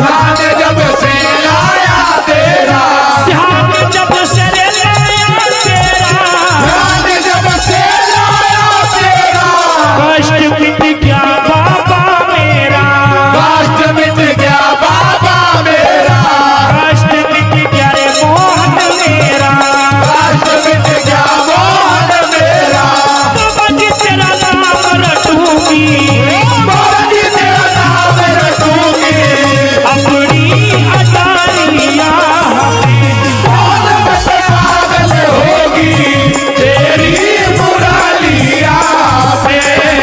ध्यान जब से लाया तेरा, ध्यान जब से लाया तेरा, ध्यान जब से लाया तेरा, कष्ट मिट गया बाबा मेरा, कष्ट मिट गया बाबा मेरा, कष्ट मिट गया रे मोहन मेरा, कष्ट मिट गया मोहन मेरा। बाबा जी तेरा नाम रटूंगी, बाबा जी तेरा नाम रटूंगी, अपनी अटारियां पागल होगी तेरी मुरालिया पे।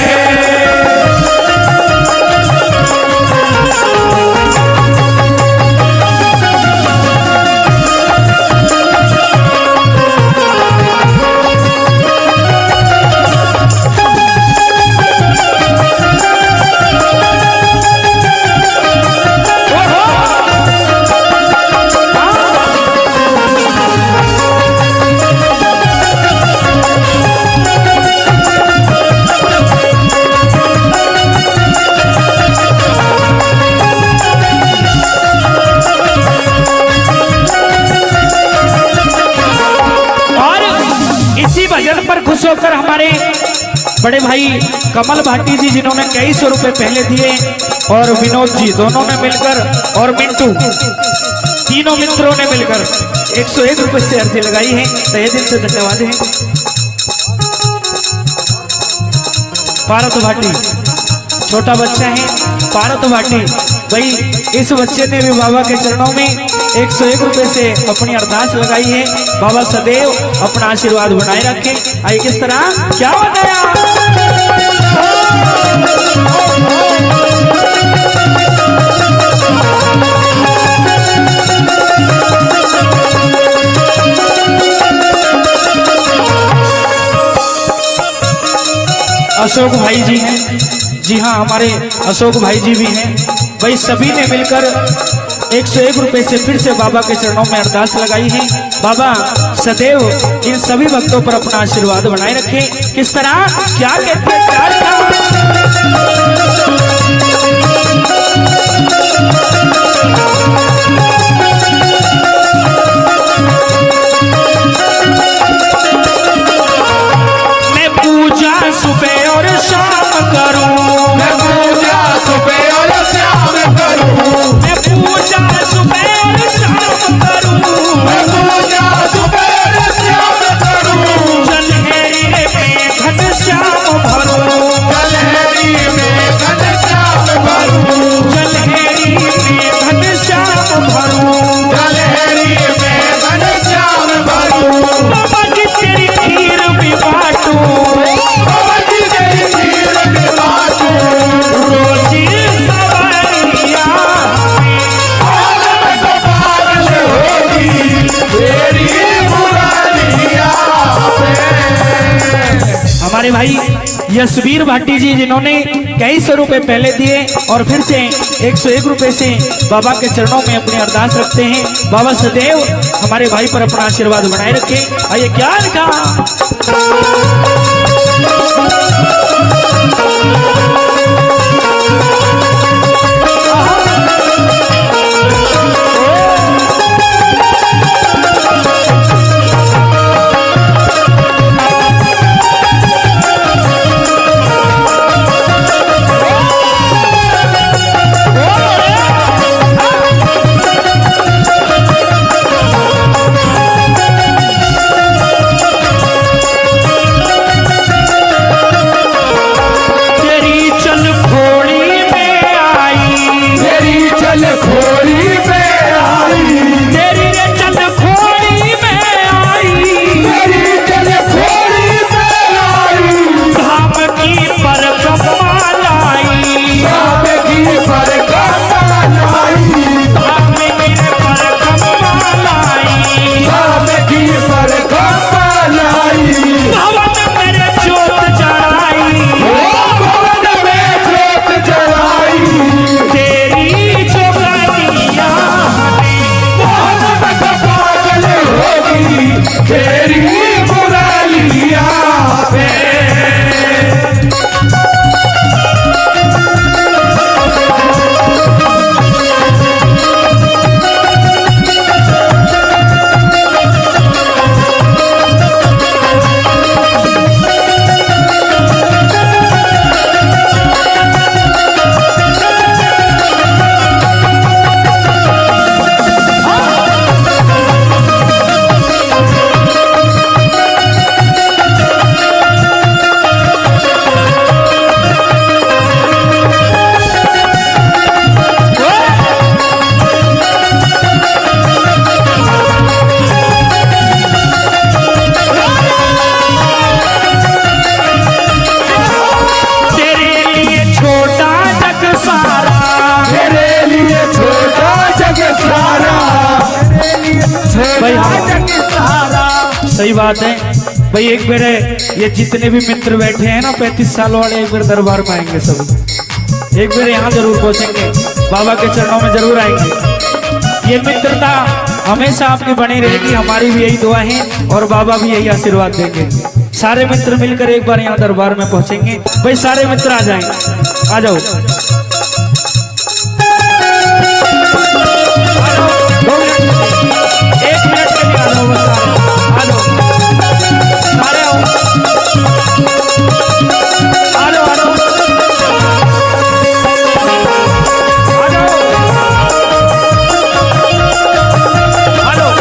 पर खुश होकर हमारे बड़े भाई कमल भाटी जी जिन्होंने कई सौ रुपए पहले दिए और विनोद जी दोनों ने मिलकर और मिंटू तीनों मित्रों ने मिलकर 101 रुपए से अर्जी लगाई है। तहे दिल से धन्यवाद है। पारत भाटी छोटा बच्चा है, पारत भाटी भाई इस बच्चे ने भी बाबा के चरणों में 101 रुपए से अपनी अरदास लगाई है। बाबा सदैव अपना आशीर्वाद बनाए रखें। आइए किस तरह क्या बताया। अशोक भाई जी हैं, जी हाँ हमारे अशोक भाई जी भी हैं। भाई सभी ने मिलकर 101 रुपए से फिर से बाबा के चरणों में अरदास लगाई है। बाबा सदैव इन सभी भक्तों पर अपना आशीर्वाद बनाए रखें। किस तरह क्या कहते हैं मैं पूजा सुबह और शाम करूं, मैं पूजा सुबह और शाम करूं, मैं पूजा सुबह और शाम करूं, मैं पूजा सुबह और शाम करूं, जलहेरी में घनश्याम भरूं, जलहेरी में घनश्याम भरूं, जलहेरी में घनश्याम भरूं, जलहेरी में घनश्याम भरूं। बाबा जी तेरी खीर भी बांटूं, बाबा जी तेरी खीर भी बांटूं, रोजी सवारियां पागल तो पागल होगी तेरी मुरालिया पे। हमारे भाई यशवीर भाटी जी जिन्होंने कई सौ रुपए पहले दिए और फिर से 101 रुपए से बाबा के चरणों में अपनी अरदास रखते हैं। बाबा सदैव हमारे भाई पर अपना आशीर्वाद बनाए रखें। आइए क्या लिखा। सही बात है भाई। एक बार ये जितने भी मित्र बैठे हैं ना 35 साल वाले, एक बार दरबार में आएंगे सब, एक बार यहाँ जरूर पहुंचेंगे, बाबा के चरणों में जरूर आएंगे। ये मित्रता हमेशा आपकी बनी रहेगी, हमारी भी यही दुआ है और बाबा भी यही आशीर्वाद देंगे। सारे मित्र मिलकर एक बार यहाँ दरबार में पहुंचेंगे। भाई सारे मित्र आ जाएं, आ जाओ, एक मिनट के लिए आ जाओ, बस आ जाओ, सारे आओ, आ जाओ, आ जाओ, आ जाओ, आ जाओ।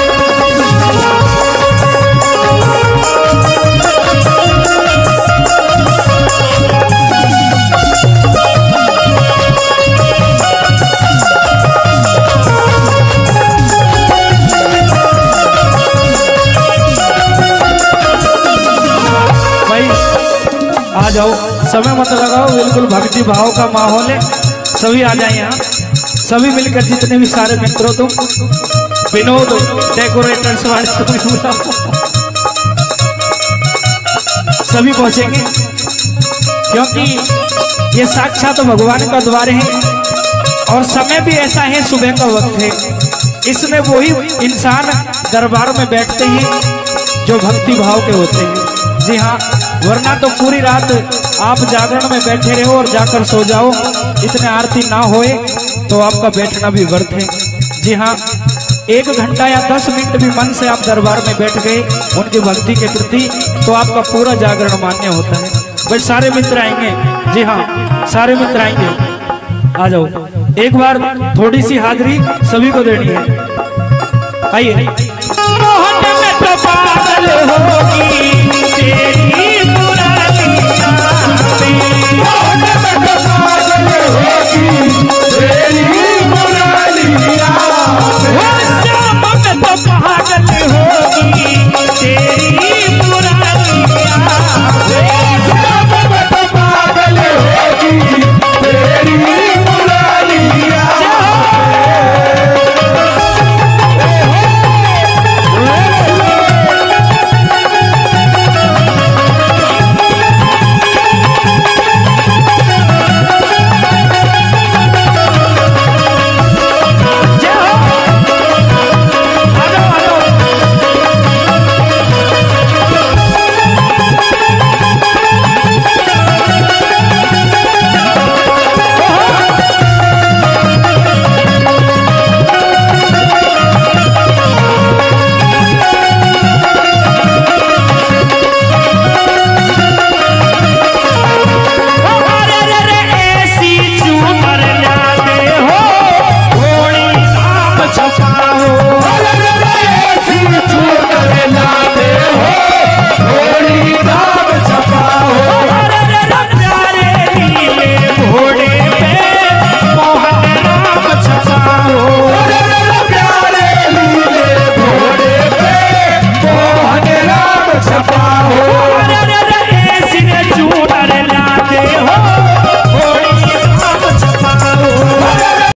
आ जाओ, समय मत लगाओ, बिल्कुल भक्ति भाव का माहौल है, सभी आ जाए यहाँ, सभी मिलकर जितने भी सारे मित्रों, तुम विनोद डेकोरेटर्स वाले तुम सभी पहुंचेंगे, क्योंकि ये साक्षात भगवान का द्वार है और समय भी ऐसा है, सुबह का वक्त है, इसमें वही इंसान दरबार में बैठते हैं जो भक्ति भाव के होते हैं। जी हाँ, वरना तो पूरी रात आप जागरण में बैठे रहो और जाकर सो जाओ, इतने आरती ना होए तो आपका बैठना भी व्यर्थ है। जी हाँ, 1 घंटा या 10 मिनट भी मन से आप दरबार में बैठ गए उनकी भक्ति के प्रति, तो आपका पूरा जागरण मान्य होता है। बस सारे मित्र आएंगे, जी हाँ सारे मित्र आएंगे, आ जाओ, एक बार थोड़ी सी हाजिरी सभी को देनी है। आइए। मोहन में तो पागल होगी तेरी पुरानी यादें, मोहन में तो पागल होगी तेरी